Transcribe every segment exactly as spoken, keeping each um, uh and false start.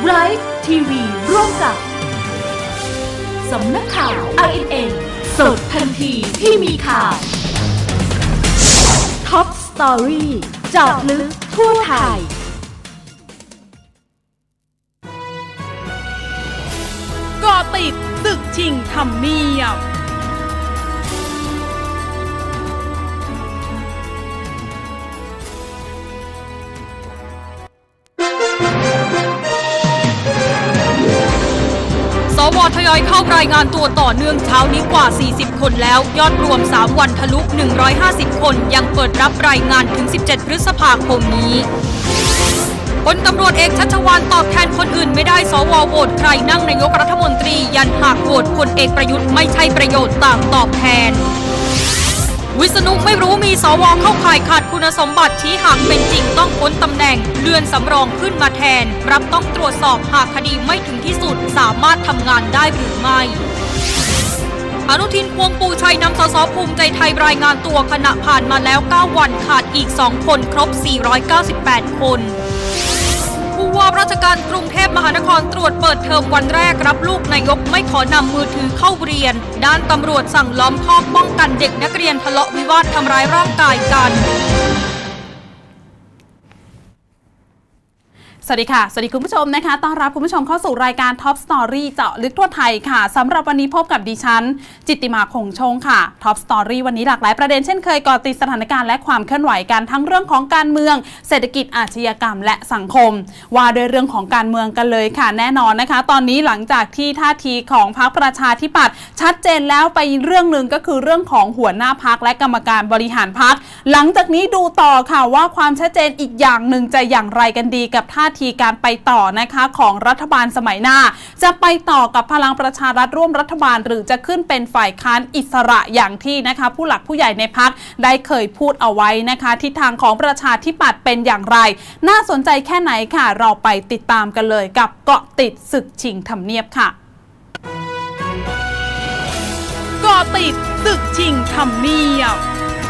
ไรฟ์ทีวีร่วมกับสำนักข่าว ไอ เอ็น เอ็น สดทันทีที่มีข่าวท็อปสตอรี่เจาะลึกทั่วไทยเกาะติดศึกชิงทำเนียบสว.ทยอยเข้ารายงานตัวต่อเนื่องเช้านี้กว่าสี่สิบคนแล้วยอดรวมสามวันทะลุหนึ่งร้อยห้าสิบคนยังเปิดรับรายงานถึงสิบเจ็ดพฤษภาคมนี้พลตำรวจเอกชัชวาลตอบแทนคนอื่นไม่ได้สว.โหวตใครนั่งนายกรัฐมนตรียันหากโหวตพลเอกประยุทธ์ไม่ใช่ประโยชน์ต่างตอบแทนวิษณุไม่รู้มีสว.เข้าข่ายขาดคุณสมบัติชี้หากเป็นจริงต้องพ้นตำแหน่งเลื่อนสำรองขึ้นมาแทนรับต้องตรวจสอบหากคดีไม่ถึงที่สุดสามารถทำงานได้หรือไม่อนุทิน พวงปูชัยนำสสภูมิใจไทยรายงานตัวขณะผ่านมาแล้วเก้าวันขาดอีกสองคนครบสี่ร้อยเก้าสิบแปดคนผู้ว่าราชการกรุงเทพมหานครตรวจเปิดเทอมวันแรกรับลูกนายกไม่ขอนำมือถือเข้าเรียนด้านตำรวจสั่งล้อมคอกป้องกันเด็กนักเรียนทะเลาะวิวาททำร้ายร่างกายกันสวัสดีค่ะสวัสดีคุณผู้ชมนะคะต้อนรับคุณผู้ชมเข้าสู่รายการ Top Story เจาะลึกทั่วไทยค่ะสำหรับวันนี้พบกับดิฉันจิตติมาคงชงค่ะ Top Story วันนี้หลากหลายประเด็นเช่นเคยก่อติดสถานการณ์และความเคลื่อนไหวกันทั้งเรื่องของการเมืองเศรษฐกิจอาชญากรรมและสังคมว่าโดยเรื่องของการเมืองกันเลยค่ะแน่นอนนะคะตอนนี้หลังจากที่ท่าทีของพรรคประชาธิปัตย์ชัดเจนแล้วไปเรื่องหนึ่งก็คือเรื่องของหัวหน้าพรรคและกรรมการบริหารพรรคหลังจากนี้ดูต่อค่ะว่าความชัดเจนอีกอย่างหนึ่งจะอย่างไรกันดีกับท่าทีการไปต่อนะคะของรัฐบาลสมัยหน้าจะไปต่อกับพลังประชารัฐร่วมรัฐบาลหรือจะขึ้นเป็นฝ่ายค้านอิสระอย่างที่นะคะผู้หลักผู้ใหญ่ในพรรคได้เคยพูดเอาไว้นะคะทิศทางของประชาธิปัตย์เป็นอย่างไรน่าสนใจแค่ไหนค่ะเราไปติดตามกันเลยกับเกาะติดศึกชิงทำเนียบค่ะเกาะติดศึกชิงทำเนียบ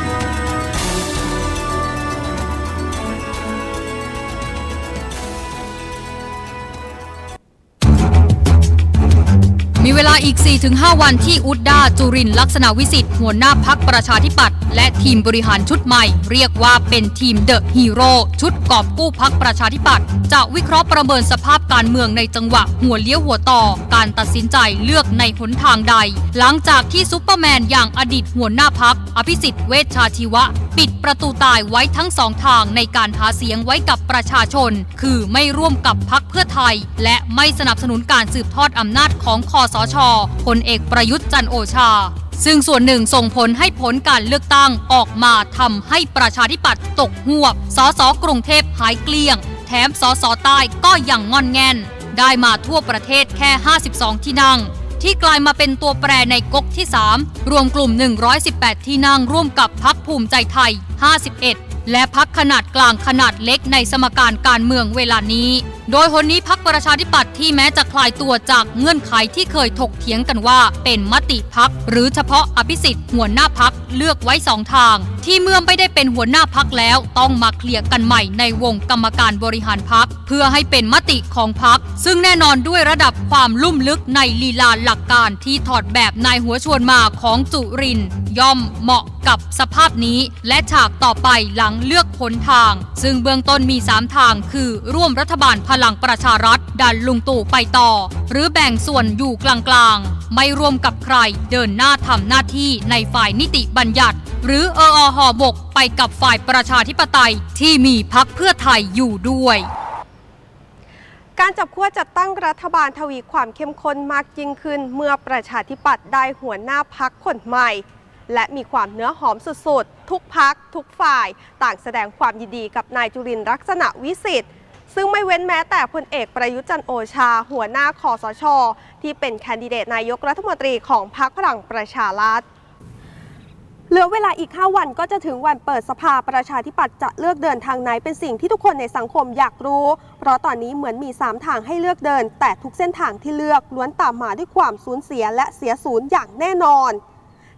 มีเวลาอีก สี่ถึงห้า วันที่อุดดาจุรินทร์ลักษณะวิสิทธิ์หัวหน้าพรรคประชาธิปัตย์และทีมบริหารชุดใหม่เรียกว่าเป็นทีมเดอะฮีโร่ชุดกอบกู้พรรคประชาธิปัตย์จะวิเคราะห์ประเมินสภาพการเมืองในจังหวะหัวเลี้ยวหัวต่อการตัดสินใจเลือกในหนทางใดหลังจากที่ซุปเปอร์แมนอย่างอดีตหัวหน้าพรรคอภิสิทธิ์เวชชาชีวะปิดประตูตายไว้ทั้งสองทางในการหาเสียงไว้กับประชาชนคือไม่ร่วมกับพรรคเพื่อไทยและไม่สนับสนุนการสืบทอดอำนาจของคสช.พลเอกประยุทธ์จันทร์โอชาซึ่งส่วนหนึ่งส่งผลให้ผลการเลือกตั้งออกมาทำให้ประชาธิปัตย์ตกหวบสสกรุงเทพหายเกลี้ยงแถมสสใต้ก็ยังงอนแงนได้มาทั่วประเทศแค่ห้าสิบสองที่นั่งที่กลายมาเป็นตัวแปรในก๊กที่สามรวมกลุ่มหนึ่งร้อยสิบแปดที่นั่งร่วมกับพรรคภูมิใจไทยห้าสิบเอ็ดและพรรคขนาดกลางขนาดเล็กในสมการการเมืองเวลานี้โดยหนนี้พรรคประชาธิปัตย์ที่แม้จะคลายตัวจากเงื่อนไขที่เคยถกเถียงกันว่าเป็นมติพรรคหรือเฉพาะอภิสิทธิ์หัวหน้าพรรคเลือกไว้สองทางที่เมื่อไม่ได้เป็นหัวหน้าพรรคแล้วต้องมาเคลียร์กันใหม่ในวงกรรมการบริหารพรรคเพื่อให้เป็นมติของพรรคซึ่งแน่นอนด้วยระดับความลุ่มลึกในลีลาหลักการที่ถอดแบบนายหัวชวนมาของจุรินทร์ย่อมเหมาะกับสภาพนี้และฉากต่อไปหลังเลือกหนทางซึ่งเบื้องต้นมีสามทางคือร่วมรัฐบาลพลังประชารัฐดันลุงตู่ไปต่อหรือแบ่งส่วนอยู่กลางๆไม่ร่วมกับใครเดินหน้าทำหน้าที่ในฝ่ายนิติบัญญัติหรือเออห่อบกไปกับฝ่ายประชาธิปไตยที่มีพรรคเพื่อไทยอยู่ด้วยการจับขั้วจัดตั้งรัฐบาลทวีความเข้มข้นมากยิ่งขึ้นเมื่อประชาธิปัตย์ได้หัวหน้าพรรคคนใหม่และมีความเนื้อหอมสุดๆทุกพรรคทุกฝ่ายต่างแสดงความยินดีกับนายจุรินทร์ลักษณะวิสิทธิ์ซึ่งไม่เว้นแม้แต่พลเอกประยุทธ์จันทร์โอชาหัวหน้าคสช.ที่เป็นแคนดิเดตนายกรัฐมนตรีของพรรคพลังประชารัฐเหลือเวลาอีกห้าวันก็จะถึงวันเปิดสภาประชาธิปัตย์จะเลือกเดินทางไหนเป็นสิ่งที่ทุกคนในสังคมอยากรู้เพราะตอนนี้เหมือนมีสามทางให้เลือกเดินแต่ทุกเส้นทางที่เลือกล้วนตามมาด้วยความสูญเสียและเสียศูนย์อย่างแน่นอน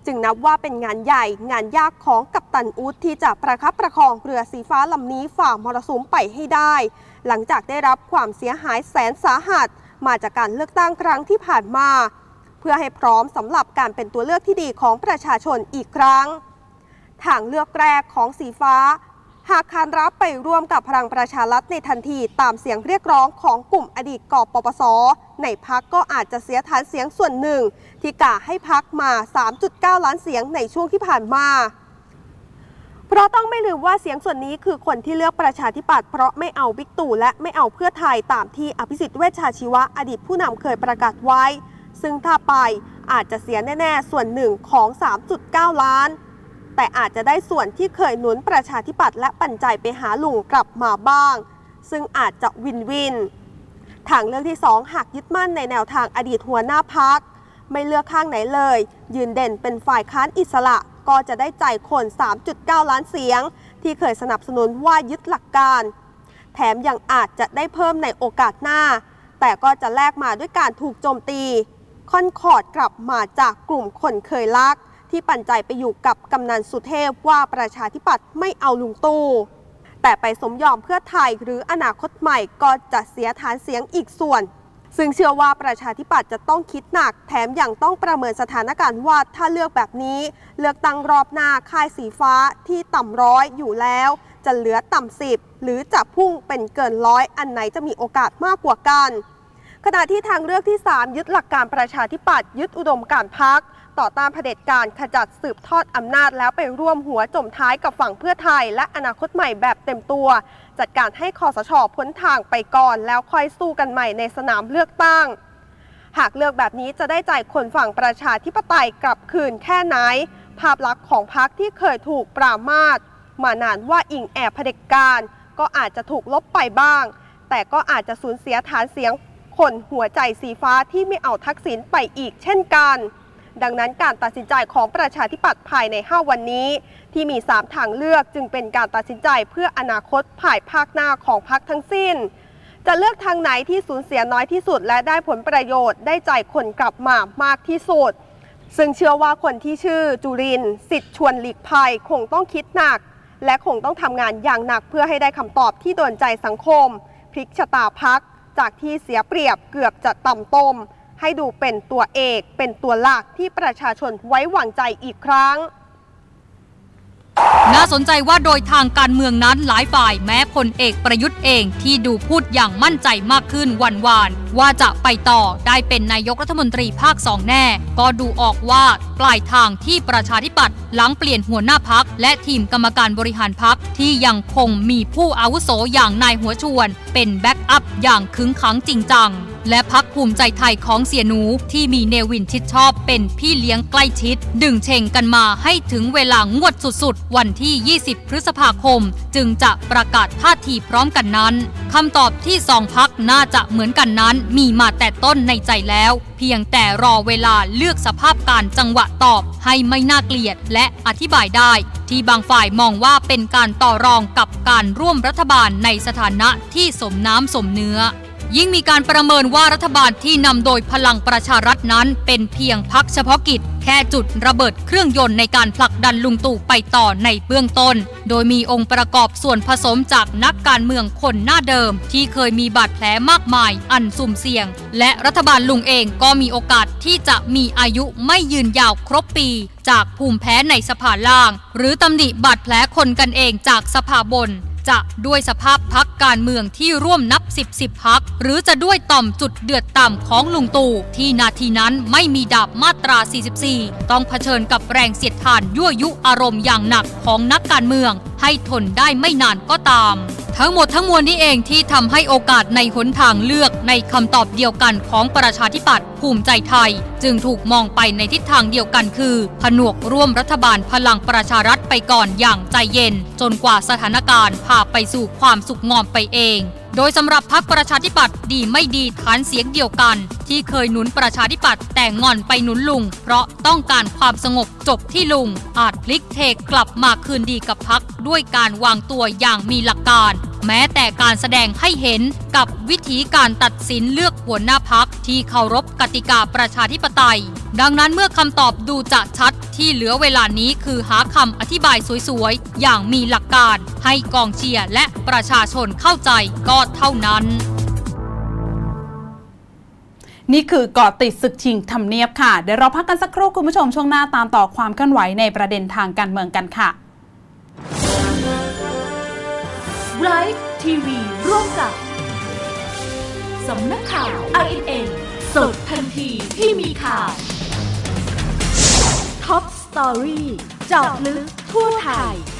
จึงนับว่าเป็นงานใหญ่งานยากของกัปตันอู๊ดที่จะประคับประคองเรือสีฟ้าลำนี้ฝ่ามรสุมไปให้ได้หลังจากได้รับความเสียหายแสนสาหัสมาจากการเลือกตั้งครั้งที่ผ่านมาเพื่อให้พร้อมสำหรับการเป็นตัวเลือกที่ดีของประชาชนอีกครั้งทางเลือกแรกของสีฟ้าหากขานรับไปร่วมกับพลังประชารัฐในทันทีตามเสียงเรียกร้องของกลุ่มอดีตกปปส.ในพรรคก็อาจจะเสียฐานเสียงส่วนหนึ่งที่กะให้พรรคมา สามจุดเก้า ล้านเสียงในช่วงที่ผ่านมาเพราะต้องไม่ลืมว่าเสียงส่วนนี้คือคนที่เลือกประชาธิปัตย์เพราะไม่เอาบิ๊กตู่และไม่เอาเพื่อไทยตามที่อภิสิทธิ์เวชชาชีวะอดีตผู้นำเคยประกาศไว้ซึ่งถ้าไปอาจจะเสียแน่ๆส่วนหนึ่งของ สามจุดเก้า ล้านแต่อาจจะได้ส่วนที่เคยหนุนประชาธิปัตย์และปันใจไปหาลุงกลับมาบ้างซึ่งอาจจะวินวินทางเลือกที่สองหากยึดมั่นในแนวทางอดีตหัวหน้าพรรคไม่เลือกข้างไหนเลยยืนเด่นเป็นฝ่ายค้านอิสระก็จะได้ใจคน สามจุดเก้า ล้านเสียงที่เคยสนับสนุนว่ายึดหลักการแถมยังอาจจะได้เพิ่มในโอกาสหน้าแต่ก็จะแลกมาด้วยการถูกโจมตีค่อนขอดกลับมาจากกลุ่มคนเคยรักที่ปันใจไปอยู่กับกำนันสุเทพว่าประชาธิปัตย์ไม่เอาลุงตู่แต่ไปสมยอมเพื่อไทยหรืออนาคตใหม่ก็จะเสียฐานเสียงอีกส่วนซึ่งเชื่อว่าประชาธิปัตย์จะต้องคิดหนักแถมยังต้องประเมินสถานการณ์ว่าถ้าเลือกแบบนี้เลือกตั้งรอบหน้าค่ายสีฟ้าที่ต่ำร้อยอยู่แล้วจะเหลือต่ำสิบหรือจะพุ่งเป็นเกินร้อยอันไหนจะมีโอกาสมากกว่ากันขณะที่ทางเลือกที่สามยึดหลักการประชาธิปัตย์ยึดอุดมการณ์พรรคต่อต้านเผด็จการขจัดสืบทอดอำนาจแล้วไปร่วมหัวจมท้ายกับฝั่งเพื่อไทยและอนาคตใหม่แบบเต็มตัวจัดการให้คสช.พ้นทางไปก่อนแล้วค่อยสู้กันใหม่ในสนามเลือกตั้งหากเลือกแบบนี้จะได้ใจคนฝั่งประชาธิปไตยกลับคืนแค่ไหนภาพลักษณ์ของพรรคที่เคยถูกปรามาสมานานว่าอิงแอบเผด็จการก็อาจจะถูกลบไปบ้างแต่ก็อาจจะสูญเสียฐานเสียงคนหัวใจสีฟ้าที่ไม่เอาทักษิณไปอีกเช่นกันดังนั้นการตัดสินใจของประชาธิปัตย์ภายในห้าวันนี้ที่มีสามทางเลือกจึงเป็นการตัดสินใจเพื่ออนาคตภายภาคหน้าของพรรคทั้งสิ้นจะเลือกทางไหนที่สูญเสียน้อยที่สุดและได้ผลประโยชน์ได้ใจคนกลับมามากที่สุดซึ่งเชื่อว่าคนที่ชื่อจุรินทร์สิทธิ์ชวนหลีกภัยคงต้องคิดหนักและคงต้องทำงานอย่างหนักเพื่อให้ได้คำตอบที่โดนใจสังคมพลิกชะตาพรรคจากที่เสียเปรียบเกือบจะต่ำต้มให้ดูเป็นตัวเอกเป็นตัวหลักที่ประชาชนไว้วางใจอีกครั้งน่าสนใจว่าโดยทางการเมืองนั้นหลายฝ่ายแม้พลเอกประยุทธ์เองที่ดูพูดอย่างมั่นใจมากขึ้นวันวานว่าจะไปต่อได้เป็นนายกรัฐมนตรีภาคสองแน่ก็ดูออกว่าปลายทางที่ประชาธิปัตย์หลังเปลี่ยนหัวหน้าพรรคและทีมกรรมการบริหารพรรคที่ยังคงมีผู้อาวุโสอย่างนายหัวชวนเป็นแบ็กอัพอย่างขึงขังจริงจังและพรรคภูมิใจไทยของเสียหนูที่มีเนวินชิดชอบเป็นพี่เลี้ยงใกล้ชิดดึงเชงกันมาให้ถึงเวลางวดสุดๆวันที่ยี่สิบพฤษภาคมจึงจะประกาศท่าทีพร้อมกันนั้นคำตอบที่สองพรรคน่าจะเหมือนกันนั้นมีมาแต่ต้นในใจแล้วเพียงแต่รอเวลาเลือกสภาพการจังหวะตอบให้ไม่น่าเกลียดและอธิบายได้ที่บางฝ่ายมองว่าเป็นการต่อรองกับการร่วมรัฐบาลในสถานะที่สมน้ำสมเนื้อยิ่งมีการประเมินว่ารัฐบาลที่นำโดยพลังประชารัฐนั้นเป็นเพียงพรรคเฉพาะกิจแค่จุดระเบิดเครื่องยนต์ในการผลักดันลุงตู่ไปต่อในเบื้องต้นโดยมีองค์ประกอบส่วนผสมจากนักการเมืองคนหน้าเดิมที่เคยมีบาดแผลมากมายอันสุ่มเสี่ยงและรัฐบาลลุงเองก็มีโอกาสที่จะมีอายุไม่ยืนยาวครบปีจากภูมิแพ้ในสภาล่างหรือตำหนิบาดแผลคนกันเองจากสภาบนจะด้วยสภาพพรรคการเมืองที่ร่วมนับสิบสิบพรรคหรือจะด้วยต่อมจุดเดือดต่ำของลุงตู่ที่นาทีนั้นไม่มีดาบมาตราสี่สิบสี่ต้องเผชิญกับแรงเสียดทานยั่วยุอารมณ์อย่างหนักของนักการเมืองให้ทนได้ไม่นานก็ตามทั้งหมดทั้งมวลนี้เองที่ทำให้โอกาสในหนทางเลือกในคำตอบเดียวกันของประชาธิปัตย์ภูมิใจไทยจึงถูกมองไปในทิศทางเดียวกันคือผนวกร่วมรัฐบาลพลังประชารัฐไปก่อนอย่างใจเย็นจนกว่าสถานการณ์พาไปสู่ความสุขงอมไปเองโดยสำหรับพรรคประชาธิปัตย์ดีไม่ดีฐานเสียงเดียวกันที่เคยหนุนประชาธิปัตย์แต่งอนไปหนุนลุงเพราะต้องการความสงบจบที่ลุงอาจพลิกเทกลับมาคืนดีกับพรรคด้วยการวางตัวอย่างมีหลักการแม้แต่การแสดงให้เห็นกับวิธีการตัดสินเลือกหัวหน้าพรรคที่เคารพกติกาประชาธิปไตยดังนั้นเมื่อคำตอบดูจะชัดที่ที่เหลือเวลานี้คือหาคำอธิบายสวยๆอย่างมีหลักการให้กองเชียร์และประชาชนเข้าใจก็เท่านั้นนี่คือเกาะติดศึกชิงทำเนียบค่ะเดี๋ยวเราพักกันสักครู่คุณผู้ชมช่วงหน้าตามต่อความเคลื่อนไหวในประเด็นทางการเมืองกันค่ะไลฟ์ทีวีร่วมกับสำนักข่าว ไอ เอ็น เอ็น สดทันทีที่มีข่าวท็อปสตอรี่เจาะลึกทั่วไทย